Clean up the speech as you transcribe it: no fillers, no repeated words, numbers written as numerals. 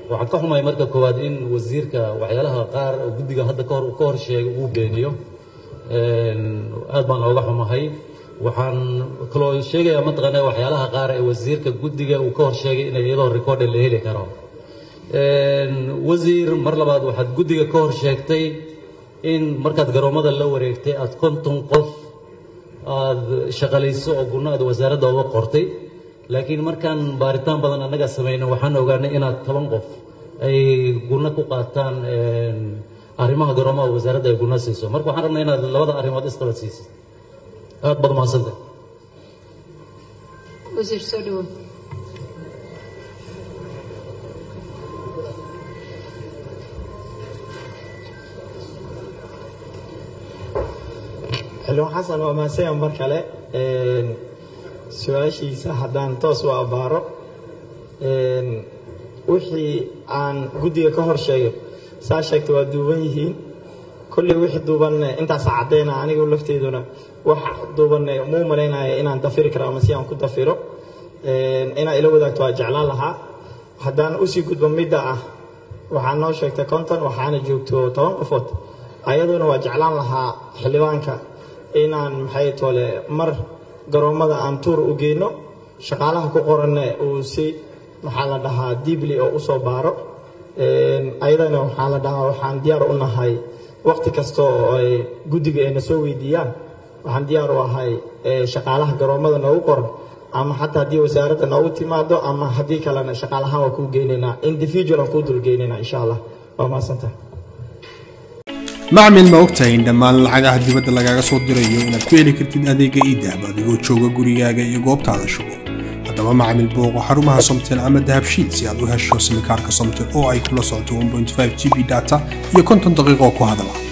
waxaan ka xumahay marka koowaad in wasiirka waxyaalaha qaar oo guddiga hadda ka hor sheegay uu beeniyo aad baan uga xumahay waxaan kaloo sheegayaa mataqaanaa waxyaalaha qaar ee wasiirka guddiga uu ka hor sheegay in iyadoo record la heli karo wasiir mar labaad waxaad guddiga ka hor sheegtay in markaad garoomada la wareegtay aad 50 qof aad shaqalayso oo gunaad wasaaradda uga qortay laakiin markaan baaritaan badan anaga sameeyno waxaan ogaanay inaad 10 qof ay guna ku qaataan arrimaha garoomada wasaaradda ay guna siiso marka waxaan rabnaa inaad labada arrimood isdaba siiso aad baad mahadsantahay wasiir soo dhawo حلو حسن وما سيان بركله سؤاشي سهدان توس وأبارو وحي عن جدي كهر شيء ساشك تودوبنيهين كل واحد دوبن أنت ساعدين أنا يقول لفتي دونا واحد دوبن مو مرينا إن أنت فير كرا مسيان كنت فيرو أنا إلى بدك تواجع لها هدان أسي قد بمدة وحنا شيء تكونتن وحنا جوكتو توقفت أيضا واجع لها حلوانك inaan maxay toole mar garoomada aan tour u geeyno shaqaalaha ku qoran oo si maxaa la dhahaa dibli oo u soo baaro ayadana waxaa la dhahaa waxaan diyaar u nahay waqti kasta oo ay guddiga ay soo weydiiyaan waxaan diyaar u ahay shaqaalaha garoomada noogu qoran ama xataa haddii wasaaradda noogu timaado ama haddii kalena shaqaalaha waa ku geenaynaa individual ku dul geenaynaa insha Allah waa maasanta macmil ma ogtahay in dhammaan lacagaha dibadda lagaaga soo dirayo inaad ku heli kartid adeega e-dahab adigoo jooga gurigaaga iyo goobtaada shugo haddaba macmil booqo xarumaha Somtel ama dahabshiil si aad u hesho simikaarka Somtel oo ay kula socoto 1.5 GB data iyo 50 daqiiqo ku hadala